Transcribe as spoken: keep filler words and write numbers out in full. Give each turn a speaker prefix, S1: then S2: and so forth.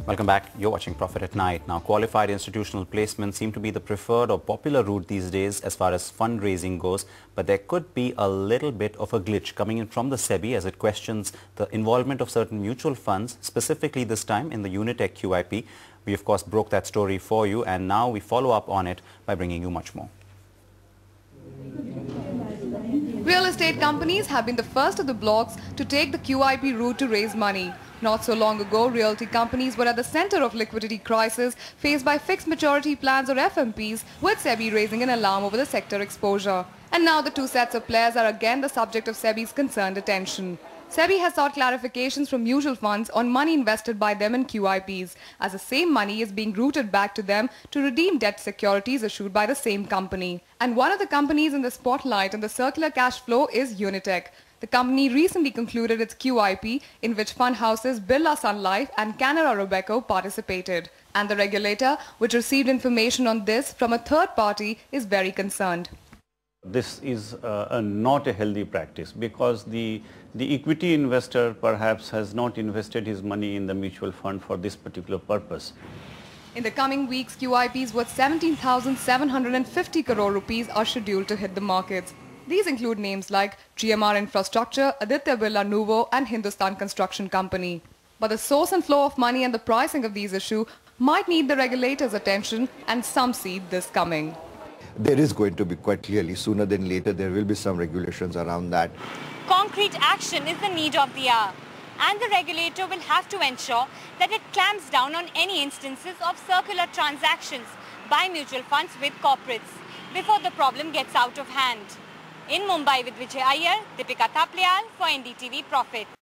S1: Welcome back. You're watching Profit at Night. Now, qualified institutional placements seem to be the preferred or popular route these days as far as fundraising goes, but there could be a little bit of a glitch coming in from the SEBI as it questions the involvement of certain mutual funds, specifically this time in the Unitech Q I P. We, of course, broke that story for you, and now we follow up on it by bringing you much more.
S2: Real estate companies have been the first of the blocks to take the Q I P route to raise money. Not so long ago, realty companies were at the center of liquidity crisis faced by fixed maturity plans or F M Ps, with SEBI raising an alarm over the sector exposure. And now the two sets of players are again the subject of SEBI's concerned attention. SEBI has sought clarifications from mutual funds on money invested by them in Q I Ps, as the same money is being routed back to them to redeem debt securities issued by the same company. And one of the companies in the spotlight on the circular cash flow is Unitech. The company recently concluded its Q I P, in which fund houses Birla Sun Life and Canara Robeco participated. And the regulator, which received information on this from a third party, is very concerned.
S3: This is uh, a not a healthy practice, because the, the equity investor perhaps has not invested his money in the mutual fund for this particular purpose.
S2: In the coming weeks, Q I Ps worth seventeen thousand seven hundred fifty crore rupees are scheduled to hit the markets. These include names like G M R Infrastructure, Aditya Birla Nuvo and Hindustan Construction Company. But the source and flow of money and the pricing of these issues might need the regulator's attention, and some see this coming.
S4: There is going to be, quite clearly, sooner than later, there will be some regulations around that.
S5: Concrete action is the need of the hour, and the regulator will have to ensure that it clamps down on any instances of circular transactions by mutual funds with corporates before the problem gets out of hand. In Mumbai with Vijay Iyer, Deepika Thaplial for N D T V Profit.